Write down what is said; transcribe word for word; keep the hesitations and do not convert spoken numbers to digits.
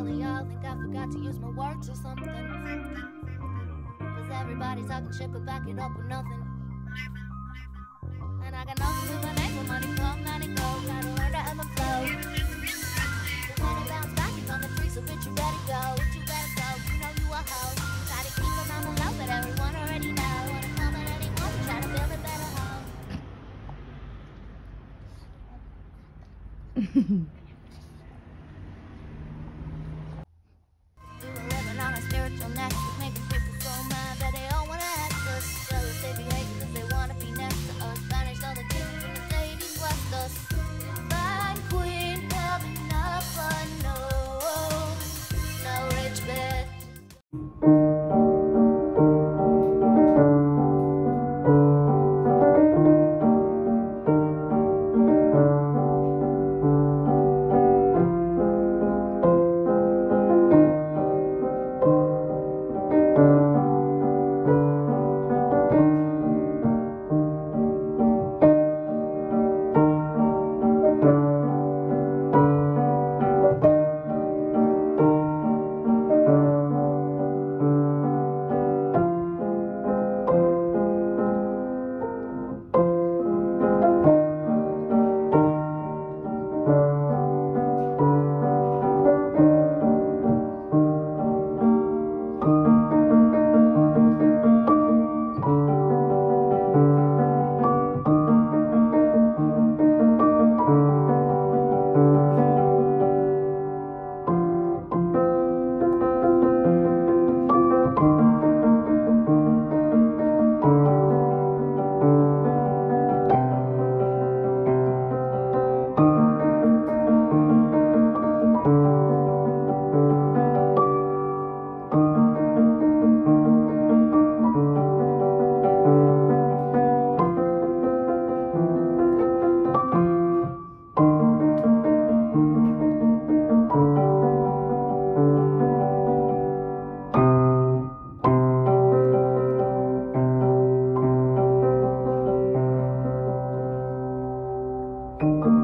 of y'all think I forgot to use my words or something. Cause everybody's talking shit but back it up with nothing. And I got nothing to my name, but money come, money go. Gotta learn to ebb and flow. But when it bounce back, it's on the tree, so bitch, you better go. Bitch, you better go, you know you a hoe. Try to keep them on the low, but everyone already know. Wanna come at anyone, but try to build a better home. We were living on a spiritual nexus, making people so mad that they all wanna act us. Jealous, they be hating cause they wanna be next to us. Banished all the kings and the ladies left us. Fine queen coming up, but no, no rich bitch. You